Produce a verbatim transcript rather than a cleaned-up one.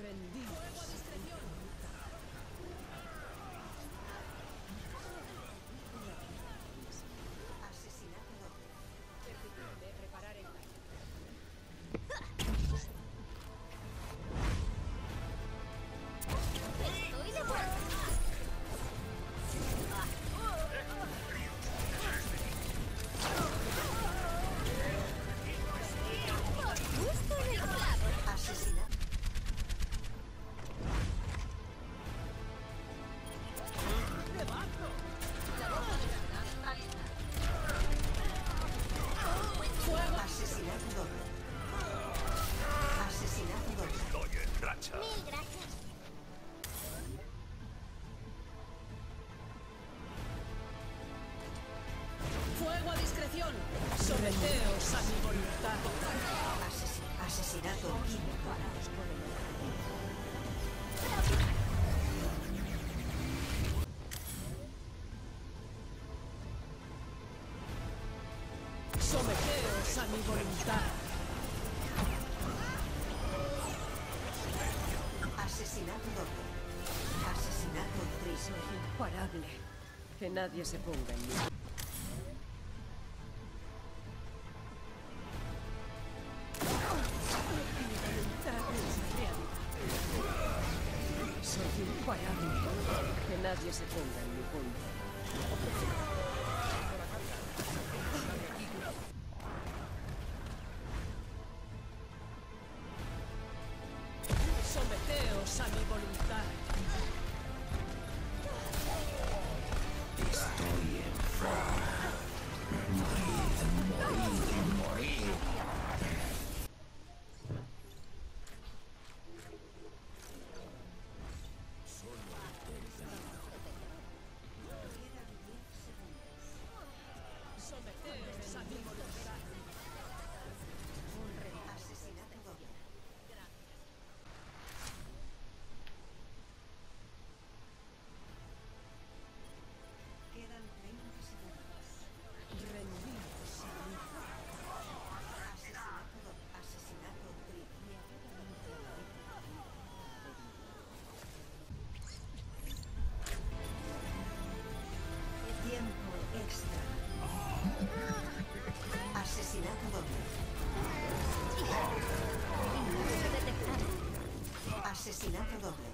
Fuego a discreción. Asesinato doble. Permitidme preparar el daño. Estoy de vuelta. Justo en el clavo. Asesinato. Asesinato doble. Asesinato doble. Estoy en racha. Mil gracias. Fuego a discreción. Someteos a mi voluntad. Ases- asesinato químico. Someteos a mi voluntad. Asesinato doble. Asesinato triple. Imparable. Que nadie se ponga en mí. Mi voluntad es realidad. Soy imparable. Que nadie se ponga en mi punto. Someteos a mi voluntad. Estoy enfermo. Morir, morir, morir. Someteos a mi voluntad. Asesinato doble. Quedan treinta segundos. Rendidos a mí. Asesinato doble. Asesinato triple. Tiempo extra. Asesinato doble. Detectado. Asesinato doble.